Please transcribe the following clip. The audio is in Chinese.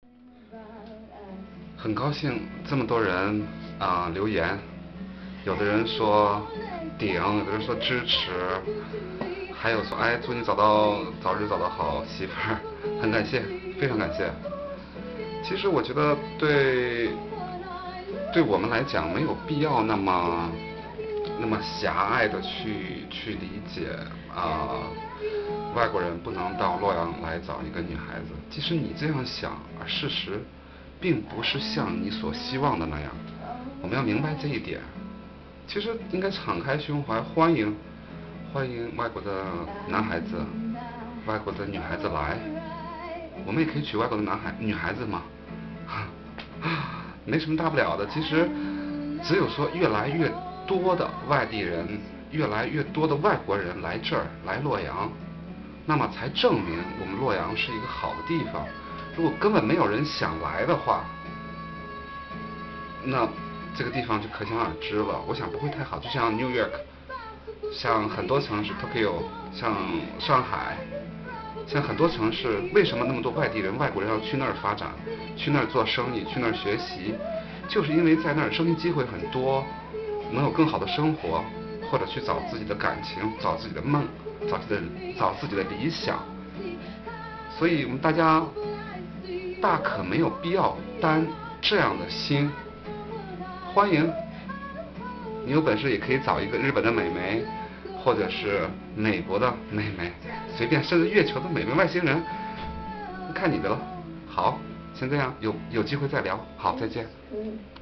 很高兴这么多人留言，有的人说顶，有的人说支持，还有说祝你早日找到好媳妇儿，很感谢，非常感谢。其实我觉得对我们来讲没有必要那么狭隘的去理解外国人不能到洛阳来找一个女孩子。即使你这样想，而事实并不是像你所希望的那样。我们要明白这一点。其实应该敞开胸怀，欢迎外国的男孩子、外国的女孩子来。我们也可以娶外国的女孩子嘛，没什么大不了的。其实只有说越来越多的外地人、越来越多的外国人来这儿，来洛阳，那么才证明我们洛阳是一个好的地方。如果根本没有人想来的话，那这个地方就可想而知了。我想不会太好。就像 New York， 像很多城市 Tokyo， 像上海，像很多城市，为什么那么多外地人、外国人要去那儿发展，去那儿做生意，去那儿学习？就是因为在那儿生意机会很多，能有更好的生活，或者去找自己的感情，找自己的梦，找自己的理想。所以我们大家大可没有必要担这样的心。欢迎你有本事也可以找一个日本的美眉，或者是美国的美眉，随便，甚至月球的美眉，外星人，看你的了。好，先这样，有机会再聊。好，再见。